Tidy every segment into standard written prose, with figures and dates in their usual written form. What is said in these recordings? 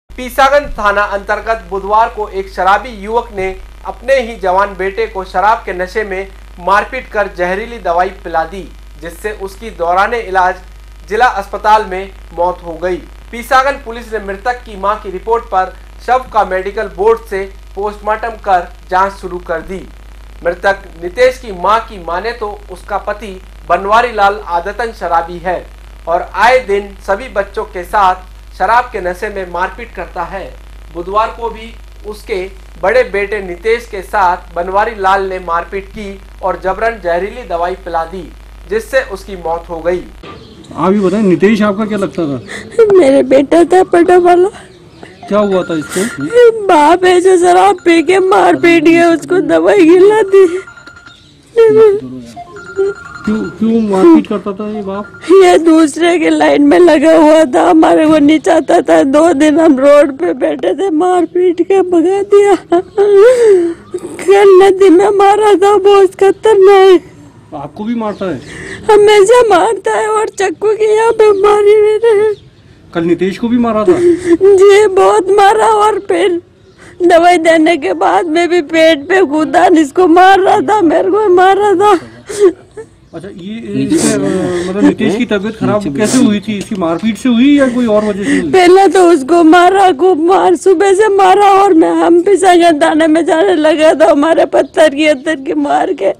पीसागंज थाना अंतर्गत बुधवार को एक शराबी युवक ने अपने ही जवान बेटे को शराब के नशे में मारपीट कर जहरीली दवाई पिला दी, जिससे उसकी दौराने इलाज जिला अस्पताल में मौत हो गई। पीसागंज पुलिस ने मृतक की मां की रिपोर्ट पर शव का मेडिकल बोर्ड से पोस्टमार्टम कर जांच शुरू कर दी। मृतक नितेश की मां की माने तो उसका पति बनवारी लाल आदतन शराबी है और आए दिन सभी बच्चों के साथ शराब के नशे में मारपीट करता है। बुधवार को भी उसके बड़े बेटे नितेश के साथ बनवारी लाल ने मारपीट की और जबरन जहरीली दवाई पिला दी, जिससे उसकी मौत हो गई। आप ये बताएं, नितेश आपका क्या लगता था? मेरे बेटा था बड़ा वाला। क्या हुआ था इसको? बाप है जो शराब पी के मार पीट के उसको दवाई खिला दी। क्यों मारपीट करता था ये बाप? ये दूसरे के लाइन में लगा हुआ था, हमारे को नहीं चाहता था। 2 दिन हम रोड पे बैठे थे, मार पीट के भगा दिया। कल नदी में मारा था, बहुत खतरनाक। आपको भी मारता है? हमेशा मारता है और चाकू की यहाँ पे मारी मेरे। कल नितेश को भी मारा था? जी बहुत मारा, और फिर दवाई देने के बाद में भी पेट पे कूदा, इसको मार रहा था, मेरे को मार रहा था। अच्छा, ये मतलब नितेश की तबीयत खराब कैसे हुई थी? इसकी मारपीट से हुई या कोई और वजह से हुई? पहले तो उसको मारा, खूब मार, सुबह से मारा, और हम पीसागंज थाने में जाने लगा था, हमारे पत्थर की मार के।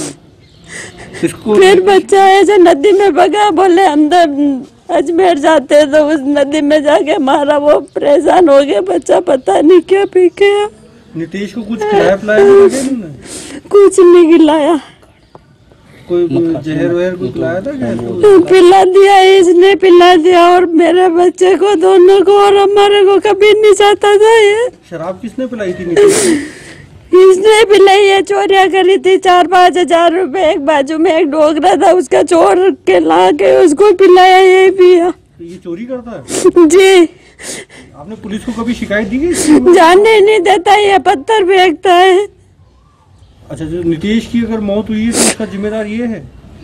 फिर बच्चा ऐसे नदी में भगा, बोले अंदर अजमेर जाते, तो उस नदी में जाके मारा। वो परेशान हो गया बच्चा, पता नहीं क्या पी के। नितेश को कुछ खिलाया पिलाया? कुछ नहीं खिलाया। कोई जहर वहर कुछ खिलाया था क्या? पिला दिया, इसने पिला दिया, और मेरे बच्चे को, दोनों को, और हमारे को कभी नहीं चाहता था ये। शराब किसने पिलाई थी नितेश? इसने पिलाई है, चोरियां करी थी। 4-5 हजार रुपए, एक बाजू में एक डोगरा था, उसका चोर के ला के उसको पिलाया, ये पिया। ये चोरी करता है? जी। आपने पुलिस को कभी शिकायत दी है? जानने नहीं देता, ये पत्थर फेंकता है। अच्छा, जो नितेश की अगर मौत हुई है तो इसका जिम्मेदार ये है?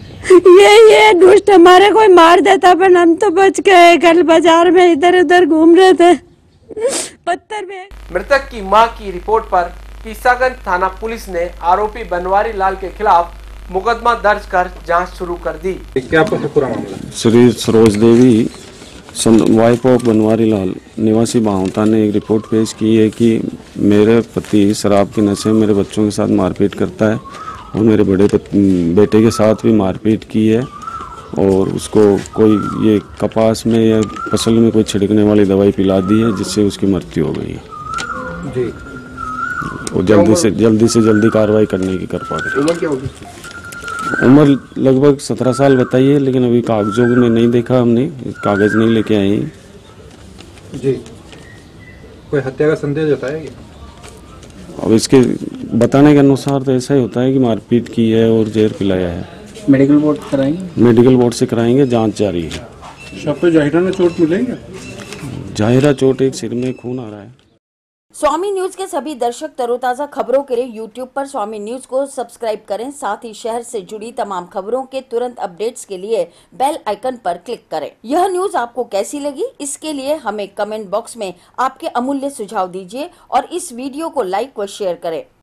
ये दुष्ट हमारे कोई मार देता, पर हम तो बच गए। कल बाजार में इधर उधर घूम रहे थे, पत्थर फेंक। मृतक की मां की रिपोर्ट पर पीसागंज थाना पुलिस ने आरोपी बनवारी लाल के खिलाफ मुकदमा दर्ज कर जांच शुरू कर दी। क्या पूरा मामला? श्री सरोज देवी वाइफ ऑफ बनवारी लाल निवासी बाहुता ने एक रिपोर्ट पेश की है कि मेरे पति शराब के नशे में मेरे बच्चों के साथ मारपीट करता है और मेरे बड़े बेटे के साथ भी मारपीट की है, और उसको कोई ये कपास में या फसल में कोई छिड़कने वाली दवाई पिला दी है, जिससे उसकी मृत्यु हो गई है जी। और जल्दी से जल्दी कार्रवाई करने की कर पा रहे। उम्र क्या होगी? उम्र लगभग 17 साल बताई है, लेकिन अभी कागजों में नहीं देखा, हमने कागज नहीं लेके आए हैं जी। कोई हत्या का संदेह जताया क्या? अब इसके बताने के अनुसार तो ऐसा ही होता है कि मारपीट की है और जहर पिलाया है। मेडिकल बोर्ड कराएंगे? मेडिकल बोर्ड से कराएंगे, जांच जारी है। शव पे जाहिराना चोट मिलेगा? जाहिरा चोट, एक सिर में खून आ रहा है। स्वामी न्यूज के सभी दर्शक तरोताजा खबरों के लिए यूट्यूब पर स्वामी न्यूज को सब्सक्राइब करें। साथ ही शहर से जुड़ी तमाम खबरों के तुरंत अपडेट्स के लिए बेल आइकन पर क्लिक करें। यह न्यूज आपको कैसी लगी, इसके लिए हमें कमेंट बॉक्स में आपके अमूल्य सुझाव दीजिए और इस वीडियो को लाइक व शेयर करें।